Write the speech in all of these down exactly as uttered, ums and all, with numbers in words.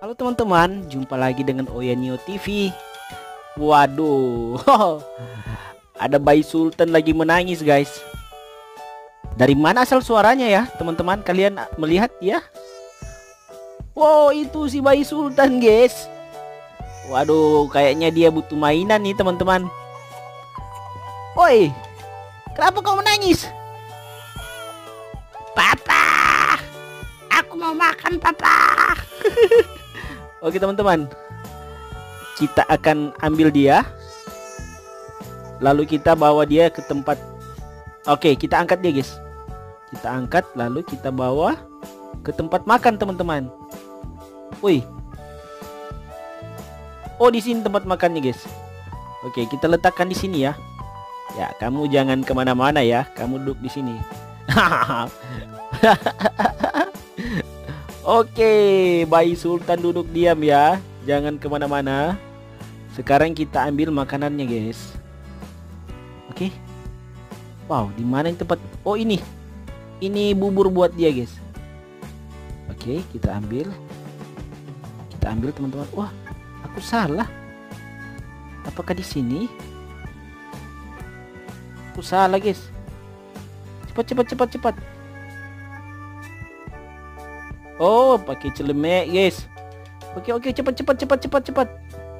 Halo teman-teman, jumpa lagi dengan Oyanio T V. Waduh, ada bayi sultan lagi menangis guys. Dari mana asal suaranya ya teman-teman? Kalian melihat ya? Wow, itu si bayi sultan guys. Waduh, kayaknya dia butuh mainan nih teman-teman. Woi, kenapa kau menangis? Papa, aku mau makan papa. Oke teman-teman, kita akan ambil dia, lalu kita bawa dia ke tempat. Oke, kita angkat dia guys. Kita angkat lalu kita bawa ke tempat makan teman-teman. Wih, oh di sini tempat makannya guys. Oke, kita letakkan di sini ya. Ya, kamu jangan kemana-mana ya. Kamu duduk di sini. Oke, bayi sultan duduk diam ya. Jangan kemana-mana. Sekarang kita ambil makanannya guys. Oke. Wow, di mana yang tempat? Oh ini. Ini bubur buat dia guys. Oke, kita ambil. Kita ambil teman-teman. Wah, aku salah. Apakah di sini? Aku salah guys. Cepat cepat cepat cepat. Oh, pakai celemek guys. Oke oke, cepat cepat cepat cepat cepat.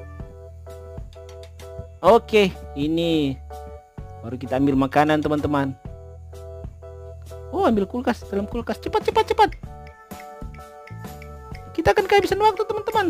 Oke, ini baru kita ambil makanan teman-teman. Oh, ambil kulkas, dalam kulkas. Cepat cepat cepat. Kita akan kehabisan waktu teman-teman.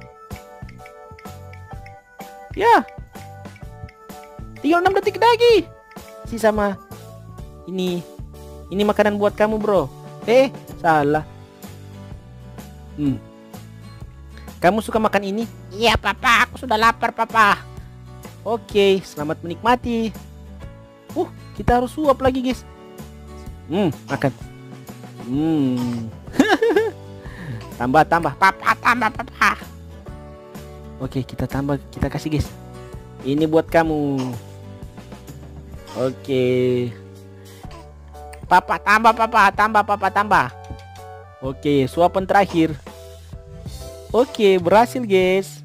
Ya, tinggal enam detik lagi. Si sama ini. Ini makanan buat kamu bro. Eh, salah. Hmm. Kamu suka makan ini? Iya papa, aku sudah lapar papa. Oke, selamat menikmati. Uh, kita harus suap lagi guys. Hmm, makan. Hmm. Tambah, tambah. Papa, tambah papa. Oke, kita tambah, kita kasih guys. Ini buat kamu. Oke. Papa, tambah papa, tambah papa, tambah. Oke, suapan terakhir. Oke, berhasil guys.